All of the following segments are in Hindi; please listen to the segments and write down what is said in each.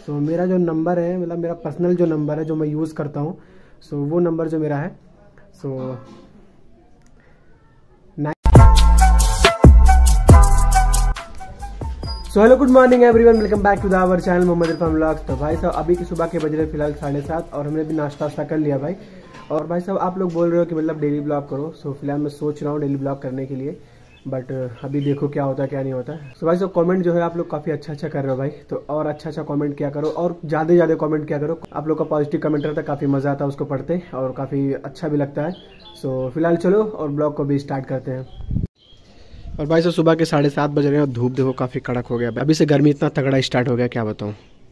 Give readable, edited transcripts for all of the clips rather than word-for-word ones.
सो मेरा जो नंबर है, मतलब मेरा पर्सनल जो नंबर है जो मैं यूज़ करता हूँ, सो वो नंबर जो मेरा है, so hello good morning everyone, welcome back to the our channel Mohammed Irfan vlogs. तो भाई साहब अभी की सुबह के बज रहे फिलहाल 7:30 और हमने भी नाश्ता वास्ता कर लिया भाई। और भाई साहब आप लोग बोल रहे हो कि मतलब डेली ब्लॉग करो, सो फिलहाल मैं सोच रहा हूँ डेली ब्लॉग करने के लिए, बट अभी देखो क्या होता है क्या नहीं होता है। सो भाई साहब कमेंट जो है आप लोग काफ़ी अच्छा कर रहे हो भाई, तो और अच्छा कमेंट किया करो और ज़्यादा कमेंट किया करो। आप लोग का पॉजिटिव कमेंट रहता है, काफ़ी मज़ा आता है उसको पढ़ते और काफ़ी अच्छा भी लगता है। सो फिलहाल चलो और ब्लॉग को भी स्टार्ट करते हैं। और भाई साहब सुबह के 7:30 बज रहे हैं और धूप देखो काफ़ी कड़क हो गया, अभी से गर्मी इतना तगड़ा स्टार्ट हो गया क्या बताऊँ।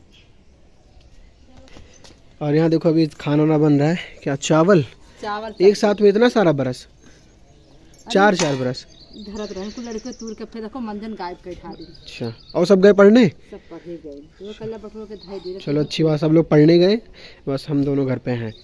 और यहाँ देखो अभी खाना ना बन रहा है, क्या चावल एक साथ में इतना सारा बरस, चार बरस तूर के फिर देखो मंजन गायब कर खा दी। अच्छा, और सब गए पढ़ने? सब पढ़ने गए। चलो अच्छी बात, सब लोग पढ़ने गए, बस हम दोनों घर पे हैं।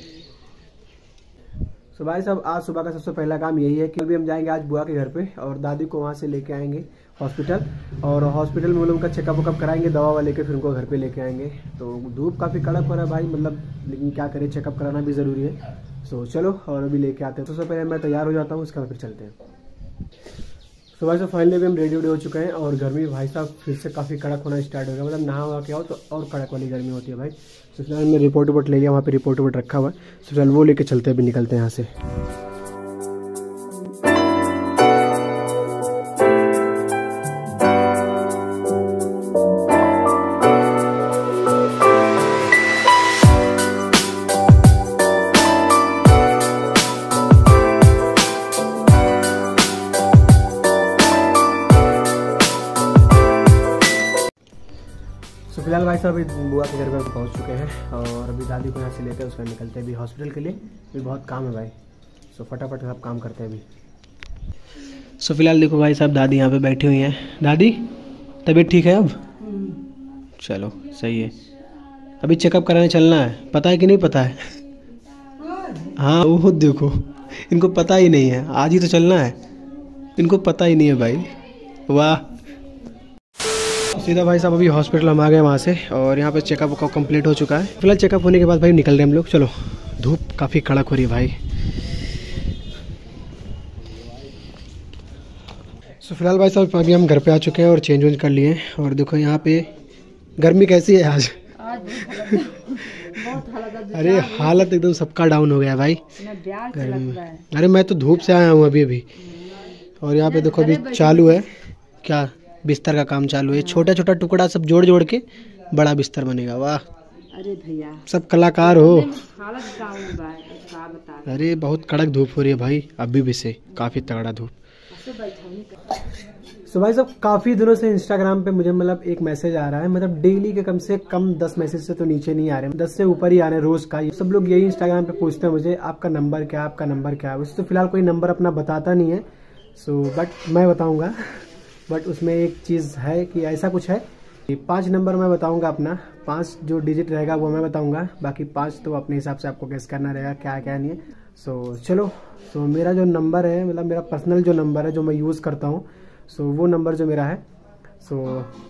तो भाई साहब आज सुबह का सबसे पहला काम यही है कि अभी हम जाएंगे आज बुआ के घर पे और दादी को वहाँ से लेके आएंगे हॉस्पिटल, और हॉस्पिटल में वो लोग का चेकअप वकअप कराएंगे, दवा वाला लेके फिर उनको घर पे लेके आएंगे। तो धूप काफ़ी कड़क हो रहा है भाई, मतलब लेकिन क्या करें, चेकअप कराना भी ज़रूरी है। सो चलो और अभी लेके आते हैं। तो सबसे पहले मैं तैयार हो जाता हूँ, उसके बाद फिर चलते हैं। तो भाई साहब फाइनली भी हम रेडी हो चुके हैं और गर्मी भाई साहब फिर से काफ़ी कड़क होना स्टार्ट हो गया, मतलब नहा वहा के आओ तो और कड़क वाली गर्मी होती है भाई। तो फिलहाल मैं रिपोर्ट ले लिया, वहाँ पे रिपोर्ट रखा हुआ है, तो फिलहाल वो लेके चलते हैं, अभी निकलते हैं यहाँ से। तो फिलहाल भाई साहब अभी बुआ के घर पर पहुंच चुके हैं और अभी दादी को यहाँ से लेकर उसका निकलते हैं अभी हॉस्पिटल के लिए। अभी बहुत काम है भाई, सो फटाफट सब काम करते हैं अभी। सो फिलहाल देखो भाई साहब दादी यहाँ पे बैठी हुई हैं। दादी तबीयत ठीक है अब? चलो सही है। अभी चेकअप कराने चलना है, पता है कि नहीं पता है? हाँ वो देखो इनको पता ही नहीं है, आज ही तो चलना है, इनको पता ही नहीं है भाई। वाह, सीधा भाई साहब अभी हॉस्पिटल हम आ गए वहाँ से और यहाँ पे चेकअप कंप्लीट हो चुका है। फिलहाल चेकअप होने के बाद भाई निकल रहे हम लोग। चलो धूप काफ़ी कड़क हो रही है भाई। सो फिलहाल भाई साहब अभी हम घर पे आ चुके हैं और चेंज वेंज कर लिए हैं और देखो यहाँ पे गर्मी कैसी है आज। अरे हालत एकदम सबका डाउन हो गया भाई गर्मी। अरे मैं तो धूप से आया हूँ अभी और यहाँ पे देखो अभी चालू है क्या, बिस्तर का काम चालू है। छोटा छोटा टुकड़ा सब जोड़ के बड़ा बिस्तर बनेगा। वाह अरे भैया सब कलाकार हो। अरे बहुत कड़क धूप हो रही है भाई अभी भी से, काफ़ी तगड़ा धूप। सो भाई साहब काफ़ी दिनों से इंस्टाग्राम पे मुझे मतलब एक मैसेज आ रहा है, मतलब डेली के कम से कम 10 मैसेज से तो नीचे नहीं आ रहे, 10 से ऊपर ही आ रहे हैं रोज का। सब लोग यही इंस्टाग्राम पे पूछते हैं मुझे आपका नंबर क्या, आपका नंबर क्या है। वैसे तो फिलहाल कोई नंबर अपना बताता नहीं है, सो बट मैं बताऊँगा। बट उसमें एक चीज़ है कि ऐसा कुछ है कि 5 नंबर मैं बताऊंगा अपना, 5 जो डिजिट रहेगा वो मैं बताऊंगा, बाकी 5 तो अपने हिसाब से आपको गेस करना रहेगा क्या क्या नहीं है। सो चलो, सो मेरा जो नंबर है, मतलब मेरा पर्सनल जो नंबर है जो मैं यूज़ करता हूँ, सो वो नंबर जो मेरा है सो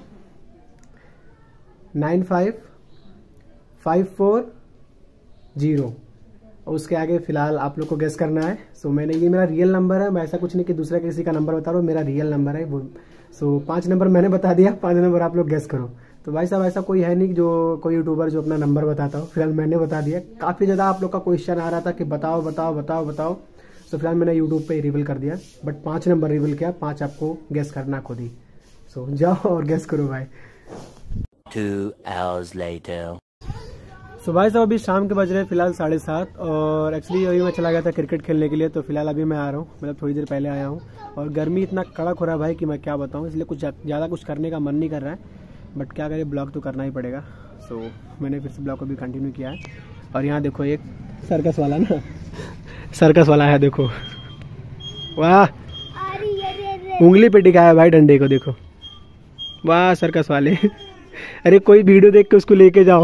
95540 और उसके आगे फिलहाल आप लोग को गेस करना है। सो मैंने ये मेरा रियल नंबर है, मैं ऐसा कुछ नहीं कि दूसरा किसी का नंबर बता रहा हूँ, मेरा रियल नंबर है वो। सो 5 नंबर मैंने बता दिया, 5 नंबर आप लोग गेस करो। तो भाई साहब ऐसा कोई है नहीं जो कोई यूट्यूबर जो अपना नंबर बताता हो, फिलहाल मैंने बता दिया। काफ़ी ज़्यादा आप लोग का क्वेश्चन आ रहा था कि बताओ बताओ बताओ बताओ, सो फिलहाल मैंने यूट्यूब पे रिवील कर दिया, बट 5 नंबर रिवील किया, 5 आपको गेस करना खुद ही। सो जाओ और गेस करो भाई। 2 hours later। सो भाई साहब अभी शाम के बज रहे हैं फिलहाल 7:30 और एक्चुअली अभी मैं चला गया था क्रिकेट खेलने के लिए, तो फिलहाल अभी मैं आ रहा हूँ, मतलब थोड़ी देर पहले आया हूँ। और गर्मी इतना कड़क हो रहा है भाई कि मैं क्या बताऊँ, इसलिए कुछ ज़्यादा कुछ करने का मन नहीं कर रहा है, बट क्या करें ब्लॉग तो करना ही पड़ेगा। सो मैंने फिर से ब्लॉग को भी कंटिन्यू किया है। और यहाँ देखो एक सर्कस वाला ना, सर्कस वाला है देखो, वाह उंगली पे टिकाया भाई डंडे को, देखो वाह सर्कस वाले। अरे कोई वीडियो देख के उसको लेके जाओ।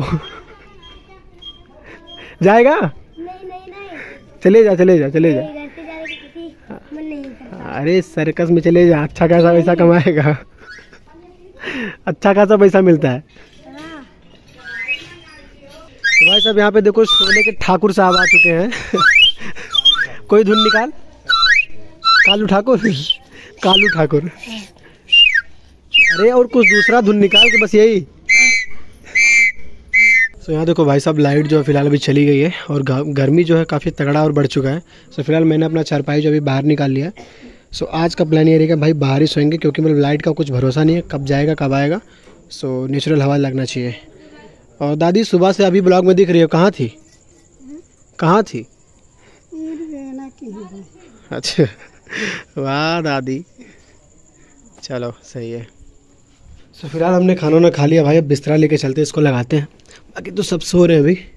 जाएगा? नहीं। चले जा। अरे सर्कस में चले जा, अच्छा खासा पैसा कमाएगा। अच्छा खासा पैसा मिलता है। तो भाई साहब यहाँ पे देखो शोले के ठाकुर साहब आ चुके हैं। कोई धुन निकाल। कालू ठाकुर, कालू ठाकुर। अरे और कुछ दूसरा धुन निकाल के, बस यही। तो यहाँ देखो भाई साहब लाइट जो है फिलहाल अभी चली गई है और गर्मी जो है काफ़ी तगड़ा और बढ़ चुका है। सो फिलहाल मैंने अपना चारपाई जो अभी बाहर निकाल लिया है। सो आज का प्लान ये रहेगा भाई बाहर ही सोएंगे, क्योंकि मतलब लाइट का कुछ भरोसा नहीं है, कब जाएगा कब आएगा। सो नेचुरल हवा लगना चाहिए। और दादी सुबह से अभी ब्लॉग में दिख रही हो, कहाँ थी? कहाँ थी? अच्छा, वाह दादी, चलो सही है। सो फिलहाल हमने खाना ना खा लिया भाई, अब बिस्तरा लेके चलते हैं, इसको लगाते हैं। बाकी तो सब सो रहे हैं अभी।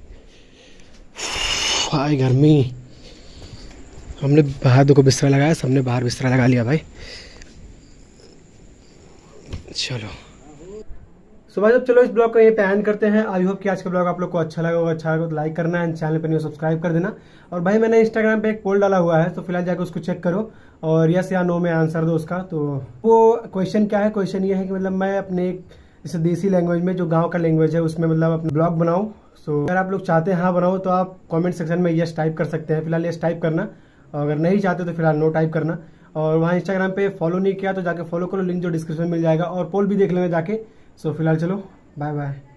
हाय गर्मी। हमने बाहर देखो बिस्तरा लगाया, सबने बाहर बिस्तरा लगा लिया भाई। चलो सो भाई, अब चलो इस ब्लॉग को यहीं पे एंड करते हैं। आई होप कि आज का ब्लॉग आप लोग को अच्छा लगा होगा। अच्छा लगा तो लाइक करना एंड चैनल पर नहीं सब्सक्राइब कर देना। और भाई मैंने इंस्टाग्राम पे एक पोल डाला हुआ है, तो फिलहाल जाकर उसको चेक करो और यस या नो में आंसर दो उसका। तो वो क्वेश्चन क्या है? क्वेश्चन ये है कि मतलब मैं अपने एक जैसे देसी लैंग्वेज में, जो गांव का लैंग्वेज है, उसमें मतलब अपना ब्लॉग बनाऊं। सो अगर आप लोग चाहते हैं हाँ बनाओ, तो आप कमेंट सेक्शन में यस टाइप कर सकते हैं। फिलहाल यस टाइप करना, और अगर नहीं चाहते तो फिलहाल नो टाइप करना। और वहाँ इंस्टाग्राम पे फॉलो नहीं किया तो जाके फॉलो करो, लिंक जो डिस्क्रिप्शन में मिल जाएगा। और पोल भी देख लेना जाके। सो फिलहाल चलो, बाय बाय।